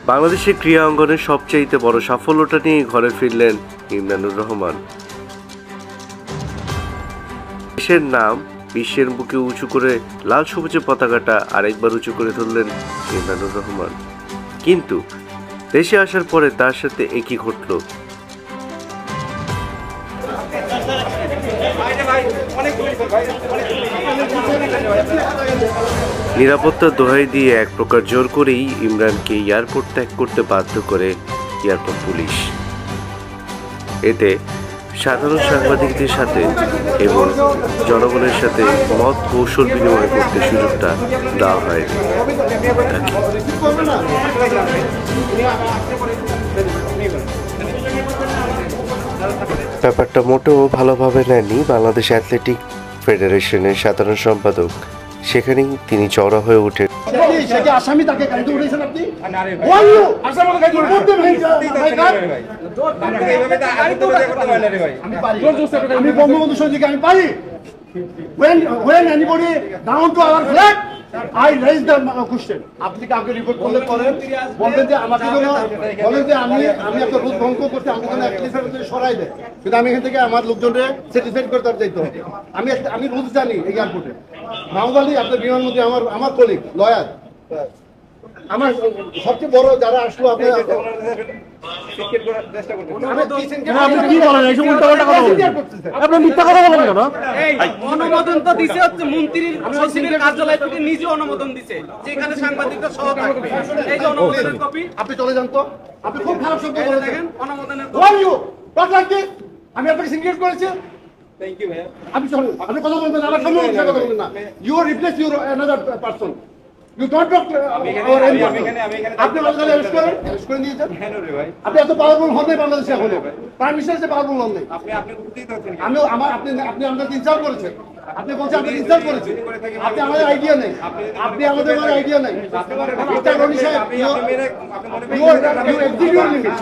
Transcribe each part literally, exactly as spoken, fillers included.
বাংলাদেশের ক্রীড়া অঙ্গনের সবচাইতে বড় সাফল্যটা নিয়ে ঘরে ফিরলেন ইমরানুর রহমান। দেশের নাম বিশ্বের বুকে উঁচু করে লাল সবুজের পতাকাটা আরেকবার উঁচু করে ধরলেন ইমরানুর রহমান। কিন্তু দেশে আসার পরে তার সাথে একই ঘটল। নিরাপত্তার দোহাই দিয়ে এক প্রকার জোর করেই ইমরানকে এয়ারপোর্ট ত্যাগ করতে বাধ্য করে এয়ারপোর্ট পুলিশ। এতে সাধারণ সাংবাদিকদের সাথে এবং জনগণের সাথে মত কৌশল বিনিময় করতে সুযোগটা দেওয়া হয়নি। ব্যাপারটা মোটেও ভালোভাবে নেননি বাংলাদেশ অ্যাথলেটিক ফেডারেশনের সাধারণ সম্পাদক। সেখানেই তিনি চড়া হয়ে ওঠেন। I raise the question. আপনি কাউকে রিপোর্ট করলে করেন, বলবেন যে আমাকে কোনো বলেন যে আমি আমি একটা রুল ভঙ্গ করতে আমি কোনো অ্যাপ্লিকেশন সরাই দেয়, কিন্তু আমি এখান থেকে আমার লোকজনকে স্যাটিসফাইড করতে চাইতে হবে। আমি আমি রুলস জানি এই এয়ারপোর্টে। মাহমুদ আলী আপনার বিমানমন্ত্রী আমার আমার কলিগ লয়ার, আমার সবচেয়ে বড় যারা আসলো আপনি অনুমোদন তো দিছে হচ্ছে মন্ত্রীর সচিবের কার্যালয় থেকে নিজে অনুমোদন দিছে যেখানে সাংবাদিকরা সহ থাকবে। এই যে অনুমোদনের কপি আপনি চলে যান তো। আপনি খুব খারাপ শব্দ বলে দেখেন অনুমোদনের কপি। আমি আপনাকে সিনক্রেট করেছি। থ্যাংক ইউ ভাইয়া। আপনি চলুন, আপনি কথা বলবেন আমার সামনে কথা বলবেন না। You are replace your another person. You don't talk our M P. আপনি বাংলাদেশে অ্যারেস্ট করেন, অ্যারেস্ট করে নিয়ে যান। আপনি এত পাওয়ারফুল হন নাই বাংলাদেশে এখনো। প্রাইম মিনিস্টার যে পাওয়ারফুল হন নাই। আপনি আপনি বুঝতেই পারছেন। আমি আমার আপনি আপনি আমাদের ইনসাল্ট করেছেন। আপনি বলছেন আপনি ইনসাল্ট করেছেন। আপনি আমাদের আইডিয়া নেই। আপনি আমাদের কোনো আইডিয়া নেই। মিস্টার রনি সাহেব, you you execute your limit.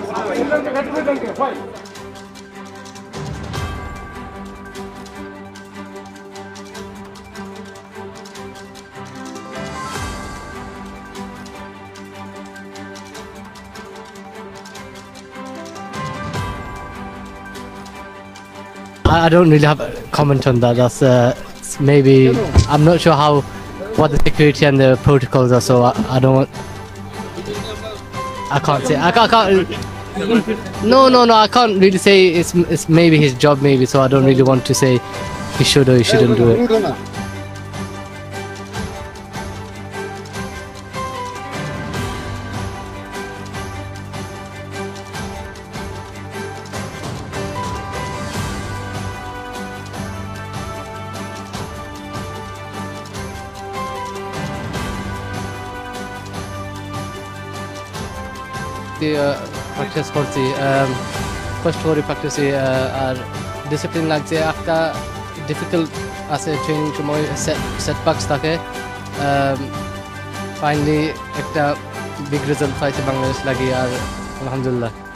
I don't really have a comment on that. That's uh, maybe I'm not sure how what the security and the protocols are. So I, I don't want. I can't say. I can't, I can't. No, no, no. I can't really say. It's it's maybe his job, maybe. So I don't really want to say he should or he shouldn't do it. Practice করছি কষ্ট করে practice আর discipline লাগছে। একটা difficult আছে training সময়, সেটব্যাকস থাকে। Finally একটা big result পাইছে বাংলাদেশ লাগি আর আলহামদুলিল্লাহ।